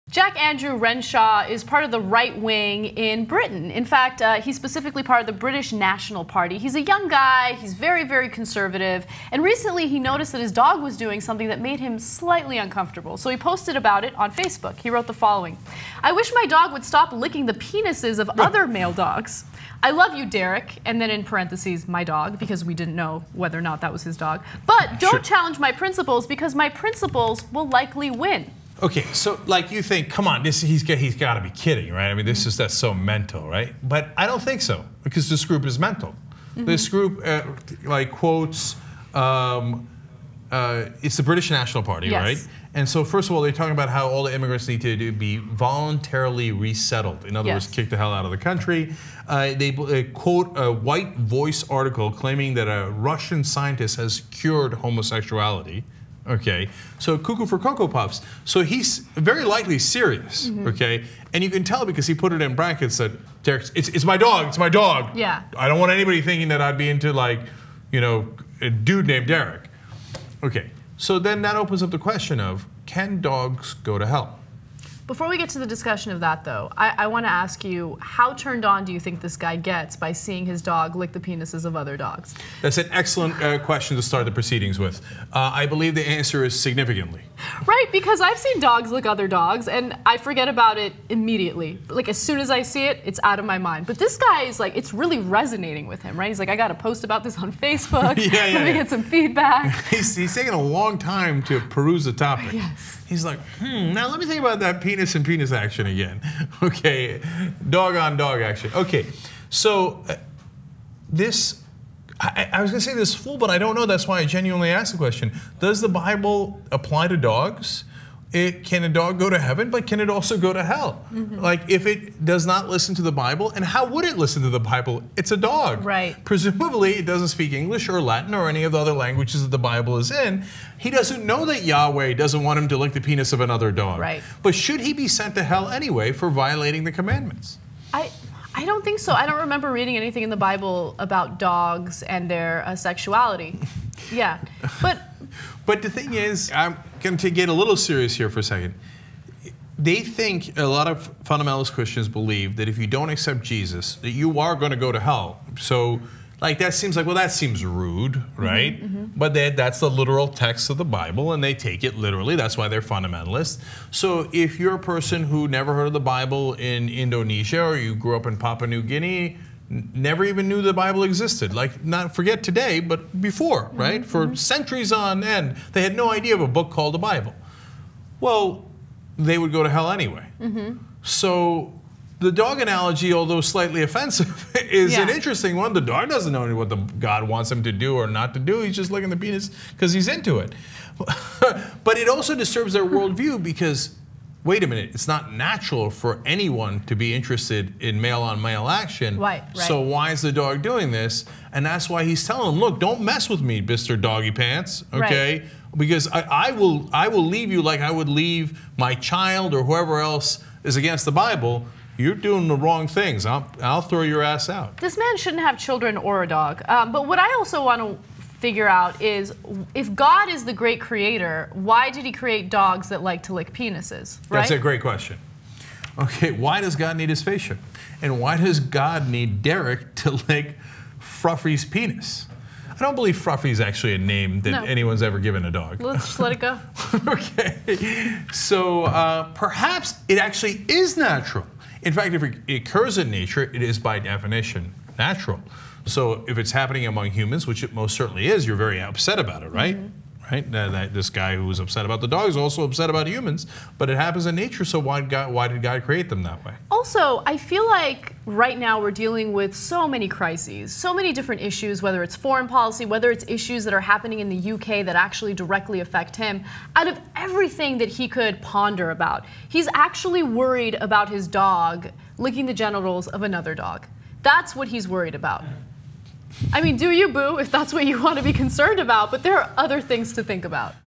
Jack Andrew Renshaw is part of the right wing in Britain. In fact, he's specifically part of the British National Party. He's a young guy, he's very, very conservative, and recently he noticed that his dog was doing something that made him slightly uncomfortable. So he posted about it on Facebook. He wrote the following: "I wish my dog would stop licking the penises of other male dogs. I love you, Derek," and then in parentheses, my dog, because we didn't know whether or not that was his dog. "But don't challenge my principles, because my principles will likely win." Okay, so like you think, come on, he's got to be kidding, right? I mean, that's so mental, right? But I don't think so, because this group is mental. This group quotes, it's the British National Party, yes, right? And so first of all, they're talking about how all the immigrants need to be voluntarily resettled. In other words, kick the hell out of the country. They quote a White Voice article claiming that a Russian scientist has cured homosexuality. Okay, so cuckoo for Cocoa Puffs. So he's very likely serious, okay? And you can tell because he put it in brackets that, Derek, it's my dog, it's my dog. Yeah. I don't want anybody thinking that I'd be into, like, you know, a dude named Derek. Okay, so then that opens up the question of, can dogs go to hell? Before we get to the discussion of that, though, I want to ask you, how turned on do you think this guy gets by seeing his dog lick the penises of other dogs? That's an excellent question to start the proceedings with. I believe the answer is significantly. Right, because I've seen dogs lick other dogs, and I forget about it immediately. Like, as soon as I see it, it's out of my mind. But this guy is like, it's really resonating with him, right? He's like, I got to post about this on Facebook. Let me get some feedback. He's taking a long time to peruse the topic. Yes. He's like, now let me think about that penis and penis action again. Okay, dog on dog action. Okay, so this, I was gonna say this fool, but I don't know. That's why I genuinely asked the question. Does the Bible apply to dogs? Can a dog go to heaven, but can it also go to hell? Like, if it does not listen to the Bible, and how would it listen to the Bible? It's a dog. Right. Presumably, it doesn't speak English or Latin or any of the other languages that the Bible is in. He doesn't know that Yahweh doesn't want him to lick the penis of another dog. Right. But should he be sent to hell anyway for violating the commandments? I don't think so. I don't remember reading anything in the Bible about dogs and their sexuality. Yeah, But the thing is, I'm going to get a little serious here for a second. They think, a lot of fundamentalist Christians believe that if you don't accept Jesus, that you are going to go to hell. So, like, that seems like, well, that seems rude, right? But that's the literal text of the Bible, and they take it literally. That's why they're fundamentalists. So if you're a person who never heard of the Bible in Indonesia, or you grew up in Papua New Guinea, never even knew the Bible existed. Like, not forget today, but before, right? For centuries on end, they had no idea of a book called the Bible. Well, they would go to hell anyway. So the dog analogy, although slightly offensive, is an interesting one. The dog doesn't know what God wants him to do or not to do. He's just licking the penis because he's into it. But it also disturbs their worldview because, wait a minute, it's not natural for anyone to be interested in male-on-male action. Right. So why is the dog doing this? And that's why he's telling him, look, don't mess with me, Mr. Doggy Pants, okay? Right. Because I will leave you like I would leave my child or whoever else is against the Bible. You're doing the wrong things. I'll throw your ass out. This man shouldn't have children or a dog. But what I also want to figure out is, if God is the great creator, why did he create dogs that like to lick penises, right? That's a great question. Okay, why does God need a spaceship? And why does God need Derek to lick Fruffy's penis? I don't believe Fruffy is actually a name that anyone's ever given a dog. Let's just let it go. Okay, so perhaps it actually is natural. In fact, if it occurs in nature, it is by definition natural. So if it's happening among humans, which it most certainly is, you're very upset about it, right? Right? This guy who was upset about the dog is also upset about humans, but it happens in nature, so why did God create them that way? Also, I feel like right now we're dealing with so many crises, so many different issues, whether it's foreign policy, whether it's issues that are happening in the UK that actually directly affect him. Out of everything that he could ponder about, he's actually worried about his dog licking the genitals of another dog. That's what he's worried about. I mean, do you, boo, if that's what you want to be concerned about, but there are other things to think about.